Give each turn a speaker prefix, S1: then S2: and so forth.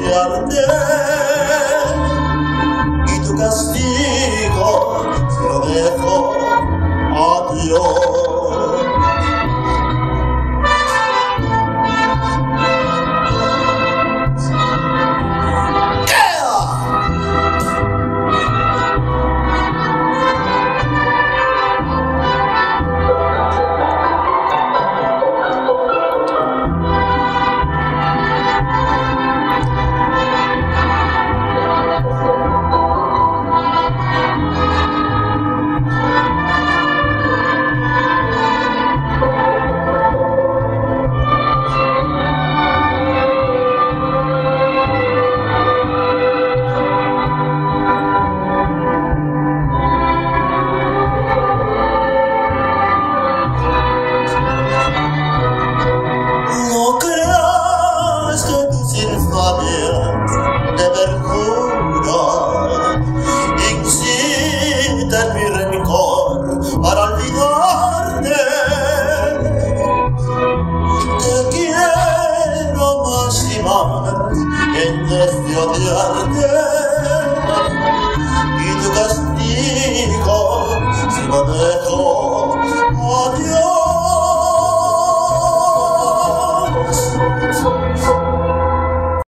S1: odiarte, y tu castigo se lo dejo a Dios. De perjura incita mi rencor para olvidarte. Te quiero más y más en vez de odiarte, y tu castigo se lo dejo